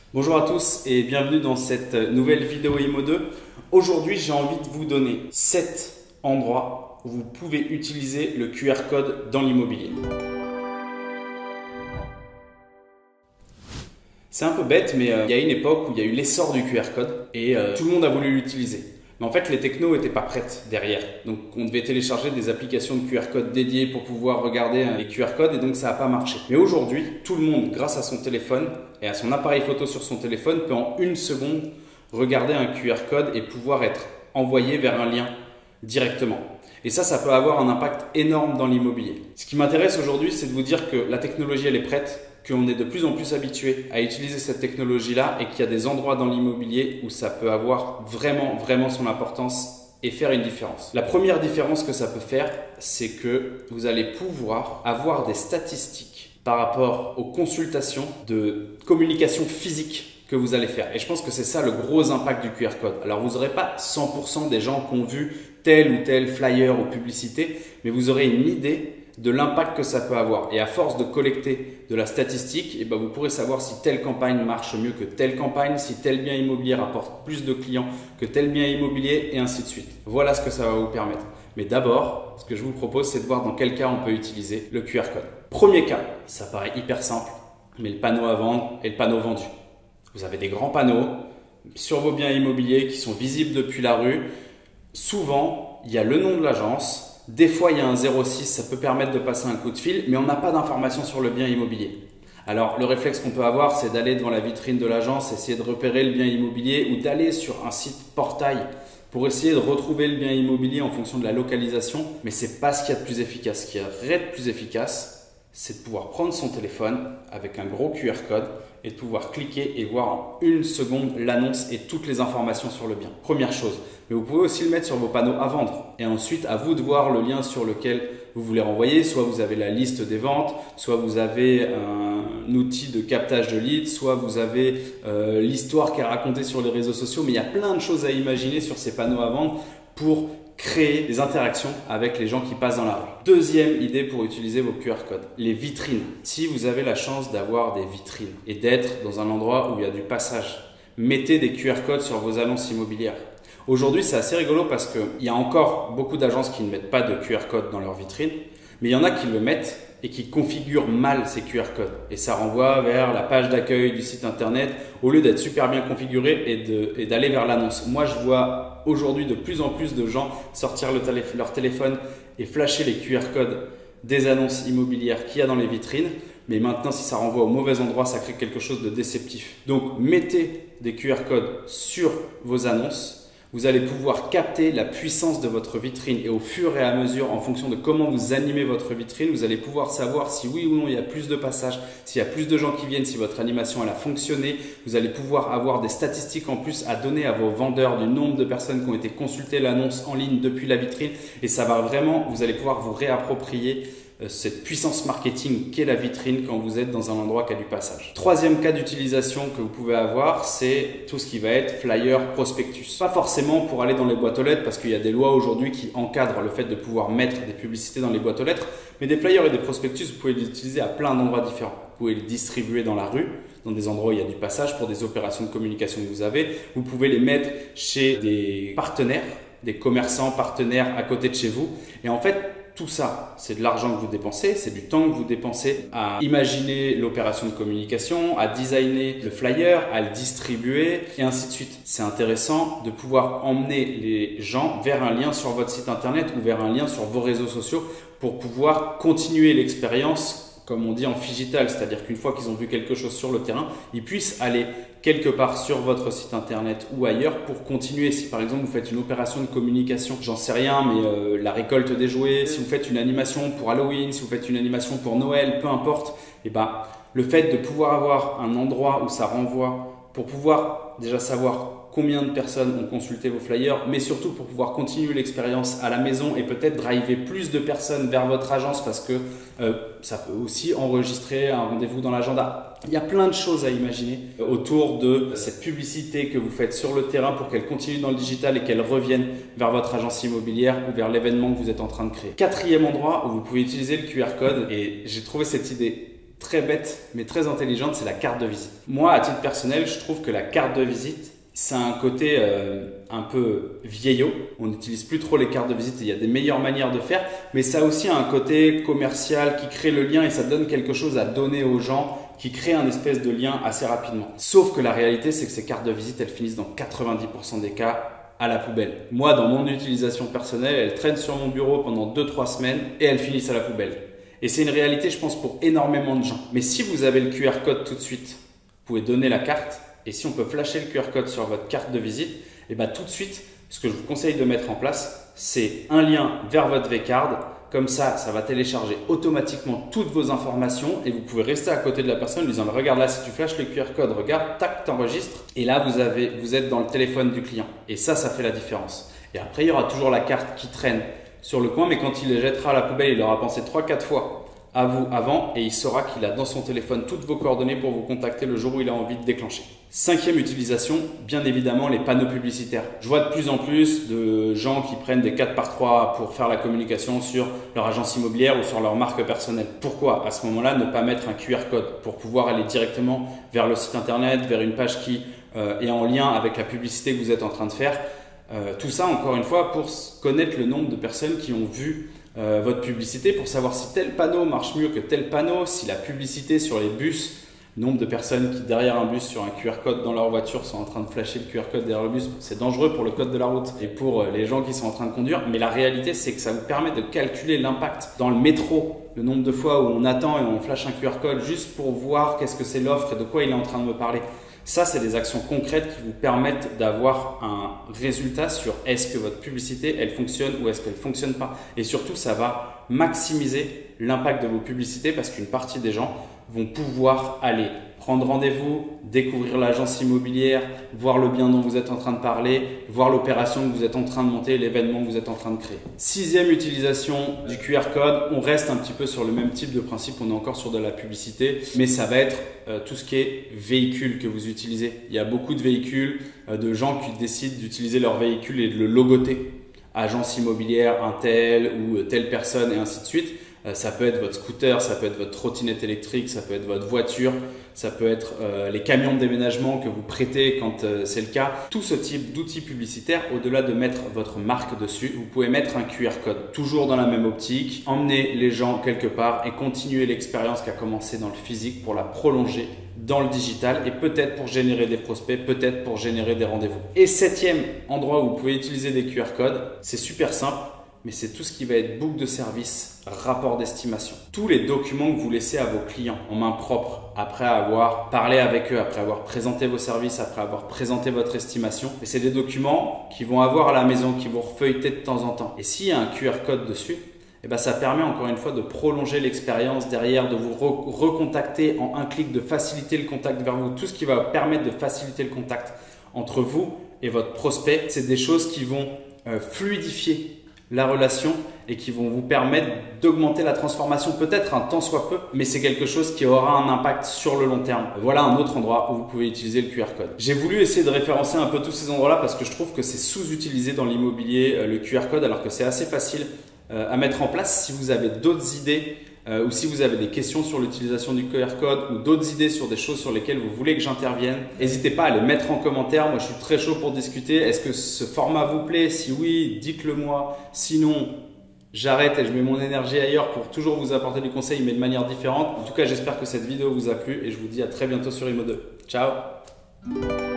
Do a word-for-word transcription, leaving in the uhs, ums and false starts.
Bonjour à tous et bienvenue dans cette nouvelle vidéo Imo deux. Aujourd'hui, j'ai envie de vous donner sept endroits où vous pouvez utiliser le Q R code dans l'immobilier. C'est un peu bête, mais euh, il y a une époque où il y a eu l'essor du Q R code et euh, tout le monde a voulu l'utiliser. Mais en fait, les technos n'étaient pas prêtes derrière. Donc, on devait télécharger des applications de Q R code dédiées pour pouvoir regarder les Q R codes et donc ça n'a pas marché. Mais aujourd'hui, tout le monde, grâce à son téléphone et à son appareil photo sur son téléphone, peut en une seconde regarder un Q R code et pouvoir être envoyé vers un lien directement. Et ça, ça peut avoir un impact énorme dans l'immobilier. Ce qui m'intéresse aujourd'hui, c'est de vous dire que la technologie, elle est prête, qu'on est de plus en plus habitué à utiliser cette technologie-là et qu'il y a des endroits dans l'immobilier où ça peut avoir vraiment, vraiment son importance et faire une différence. La première différence que ça peut faire, c'est que vous allez pouvoir avoir des statistiques par rapport aux consultations de communication physique que vous allez faire. Et je pense que c'est ça le gros impact du Q R code. Alors, vous n'aurez pas cent pour cent des gens qui ont vu tel ou tel flyer ou publicité, mais vous aurez une idée de l'impact que ça peut avoir. Et à force de collecter de la statistique, eh ben vous pourrez savoir si telle campagne marche mieux que telle campagne, si tel bien immobilier rapporte plus de clients que tel bien immobilier, et ainsi de suite. Voilà ce que ça va vous permettre. Mais d'abord, ce que je vous propose, c'est de voir dans quel cas on peut utiliser le Q R code. Premier cas, ça paraît hyper simple, mais le panneau à vendre et le panneau vendu. Vous avez des grands panneaux sur vos biens immobiliers qui sont visibles depuis la rue. Souvent, il y a le nom de l'agence. Des fois, il y a un zéro six, ça peut permettre de passer un coup de fil, mais on n'a pas d'informations sur le bien immobilier. Alors, le réflexe qu'on peut avoir, c'est d'aller devant la vitrine de l'agence, essayer de repérer le bien immobilier ou d'aller sur un site portail pour essayer de retrouver le bien immobilier en fonction de la localisation. Mais ce n'est pas ce qu'il y a de plus efficace. Ce qui est de plus efficace, c'est de pouvoir prendre son téléphone avec un gros Q R code et de pouvoir cliquer et voir en une seconde l'annonce et toutes les informations sur le bien. Première chose. Mais vous pouvez aussi le mettre sur vos panneaux à vendre. Et ensuite, à vous de voir le lien sur lequel vous voulez renvoyer. Soit vous avez la liste des ventes, soit vous avez un outil de captage de leads, soit vous avez euh, l'histoire qui est racontée sur les réseaux sociaux. Mais il y a plein de choses à imaginer sur ces panneaux à vendre pour créer des interactions avec les gens qui passent dans la rue. Deuxième idée pour utiliser vos Q R codes, les vitrines. Si vous avez la chance d'avoir des vitrines et d'être dans un endroit où il y a du passage, mettez des Q R codes sur vos annonces immobilières. Aujourd'hui, c'est assez rigolo parce qu'il y a encore beaucoup d'agences qui ne mettent pas de Q R code dans leurs vitrines, mais il y en a qui le mettent et qui configurent mal ces Q R codes. Et ça renvoie vers la page d'accueil du site internet au lieu d'être super bien configuré et de, et d'aller vers l'annonce. Moi, je vois aujourd'hui de plus en plus de gens sortir le télé, leur téléphone et flasher les Q R codes des annonces immobilières qu'il y a dans les vitrines. Mais maintenant, si ça renvoie au mauvais endroit, ça crée quelque chose de déceptif. Donc, mettez des Q R codes sur vos annonces. Vous allez pouvoir capter la puissance de votre vitrine et au fur et à mesure, en fonction de comment vous animez votre vitrine, vous allez pouvoir savoir si oui ou non il y a plus de passages, s'il y a plus de gens qui viennent, si votre animation elle a fonctionné. Vous allez pouvoir avoir des statistiques en plus à donner à vos vendeurs du nombre de personnes qui ont été consultées l'annonce en ligne depuis la vitrine et ça va vraiment, vous allez pouvoir vous réapproprier cette puissance marketing qu'est la vitrine quand vous êtes dans un endroit qui a du passage. Troisième cas d'utilisation que vous pouvez avoir, c'est tout ce qui va être flyer, prospectus. Pas forcément pour aller dans les boîtes aux lettres parce qu'il y a des lois aujourd'hui qui encadrent le fait de pouvoir mettre des publicités dans les boîtes aux lettres, mais des flyers et des prospectus, vous pouvez les utiliser à plein d'endroits différents. Vous pouvez les distribuer dans la rue, dans des endroits où il y a du passage pour des opérations de communication que vous avez. Vous pouvez les mettre chez des partenaires, des commerçants partenaires à côté de chez vous. Et en fait, tout ça, c'est de l'argent que vous dépensez, c'est du temps que vous dépensez à imaginer l'opération de communication, à designer le flyer, à le distribuer et ainsi de suite. C'est intéressant de pouvoir emmener les gens vers un lien sur votre site internet ou vers un lien sur vos réseaux sociaux pour pouvoir continuer l'expérience comme on dit en phygital, c'est-à-dire qu'une fois qu'ils ont vu quelque chose sur le terrain, ils puissent aller quelque part sur votre site internet ou ailleurs pour continuer. Si par exemple vous faites une opération de communication, j'en sais rien, mais euh, la récolte des jouets, si vous faites une animation pour Halloween, si vous faites une animation pour Noël, peu importe, et ben, le fait de pouvoir avoir un endroit où ça renvoie pour pouvoir déjà savoir combien de personnes ont consulté vos flyers, mais surtout pour pouvoir continuer l'expérience à la maison et peut-être driver plus de personnes vers votre agence parce que euh, ça peut aussi enregistrer un rendez-vous dans l'agenda. Il y a plein de choses à imaginer autour de cette publicité que vous faites sur le terrain pour qu'elle continue dans le digital et qu'elle revienne vers votre agence immobilière ou vers l'événement que vous êtes en train de créer. Quatrième endroit où vous pouvez utiliser le Q R code, et j'ai trouvé cette idée très bête mais très intelligente, c'est la carte de visite. Moi, à titre personnel, je trouve que la carte de visite, ça a un côté euh, un peu vieillot. On n'utilise plus trop les cartes de visite. Il y a des meilleures manières de faire, mais ça a aussi un côté commercial qui crée le lien et ça donne quelque chose à donner aux gens, qui crée un espèce de lien assez rapidement. Sauf que la réalité, c'est que ces cartes de visite, elles finissent dans quatre-vingt-dix pour cent des cas à la poubelle. Moi, dans mon utilisation personnelle, elles traînent sur mon bureau pendant deux trois semaines et elles finissent à la poubelle. Et c'est une réalité, je pense, pour énormément de gens. Mais si vous avez le Q R code tout de suite, vous pouvez donner la carte. Et si on peut flasher le Q R code sur votre carte de visite, et bien tout de suite, ce que je vous conseille de mettre en place, c'est un lien vers votre V-Card. Comme ça, ça va télécharger automatiquement toutes vos informations et vous pouvez rester à côté de la personne en lui disant « Regarde là, si tu flashes le Q R code, regarde, tac, t'enregistres. » Et là, vous, avez, vous êtes dans le téléphone du client. Et ça, ça fait la différence. Et après, il y aura toujours la carte qui traîne sur le coin, mais quand il les jettera à la poubelle, il aura pensé trois quatre fois à vous avant et il saura qu'il a dans son téléphone toutes vos coordonnées pour vous contacter le jour où il a envie de déclencher. Cinquième utilisation, bien évidemment les panneaux publicitaires. Je vois de plus en plus de gens qui prennent des quatre par trois pour faire la communication sur leur agence immobilière ou sur leur marque personnelle. Pourquoi à ce moment-là ne pas mettre un Q R code pour pouvoir aller directement vers le site internet, vers une page qui euh, est en lien avec la publicité que vous êtes en train de faire. Euh, tout ça encore une fois pour connaître le nombre de personnes qui ont vu Euh, votre publicité, pour savoir si tel panneau marche mieux que tel panneau, si la publicité sur les bus, nombre de personnes qui derrière un bus sur un Q R code dans leur voiture sont en train de flasher le Q R code derrière le bus, c'est dangereux pour le code de la route et pour les gens qui sont en train de conduire, mais la réalité c'est que ça vous permet de calculer l'impact dans le métro, le nombre de fois où on attend et on flash un Q R code juste pour voir qu'est-ce que c'est l'offre et de quoi il est en train de me parler. Ça, c'est des actions concrètes qui vous permettent d'avoir un résultat sur est-ce que votre publicité, elle fonctionne ou est-ce qu'elle ne fonctionne pas. Et surtout, ça va maximiser l'impact de vos publicités parce qu'une partie des gens vont pouvoir aller prendre rendez-vous, découvrir l'agence immobilière, voir le bien dont vous êtes en train de parler, voir l'opération que vous êtes en train de monter, l'événement que vous êtes en train de créer. Sixième utilisation du Q R code, on reste un petit peu sur le même type de principe, on est encore sur de la publicité, mais ça va être euh, tout ce qui est véhicule que vous utilisez. Il y a beaucoup de véhicules, euh, de gens qui décident d'utiliser leur véhicule et de le logoter. Agence immobilière, un tel ou telle personne et ainsi de suite. Ça peut être votre scooter, ça peut être votre trottinette électrique, ça peut être votre voiture, ça peut être euh, les camions de déménagement que vous prêtez quand euh, c'est le cas. Tout ce type d'outils publicitaires, au-delà de mettre votre marque dessus, vous pouvez mettre un Q R code. Toujours dans la même optique, emmener les gens quelque part et continuer l'expérience qui a commencé dans le physique pour la prolonger dans le digital et peut-être pour générer des prospects, peut-être pour générer des rendez-vous. Et septième endroit où vous pouvez utiliser des Q R codes, c'est super simple. Mais c'est tout ce qui va être boucle de service, rapport d'estimation. Tous les documents que vous laissez à vos clients en main propre, après avoir parlé avec eux, après avoir présenté vos services, après avoir présenté votre estimation. Et c'est des documents qu'ils vont avoir à la maison, qui vont feuilleter de temps en temps. Et s'il y a un Q R code dessus, eh ben ça permet encore une fois de prolonger l'expérience derrière, de vous re recontacter en un clic, de faciliter le contact vers vous. Tout ce qui va permettre de faciliter le contact entre vous et votre prospect, c'est des choses qui vont euh, fluidifier la relation et qui vont vous permettre d'augmenter la transformation, peut-être un tant soit peu, mais c'est quelque chose qui aura un impact sur le long terme. Voilà un autre endroit où vous pouvez utiliser le Q R code. J'ai voulu essayer de référencer un peu tous ces endroits-là parce que je trouve que c'est sous-utilisé dans l'immobilier, le Q R code, alors que c'est assez facile à mettre en place. Si vous avez d'autres idées euh, ou si vous avez des questions sur l'utilisation du Q R code ou d'autres idées sur des choses sur lesquelles vous voulez que j'intervienne, n'hésitez pas à les mettre en commentaire. Moi, je suis très chaud pour discuter. Est-ce que ce format vous plaît? Si oui, dites-le moi. Sinon, j'arrête et je mets mon énergie ailleurs pour toujours vous apporter du conseil, mais de manière différente. En tout cas, j'espère que cette vidéo vous a plu et je vous dis à très bientôt sur Immo deux. Ciao!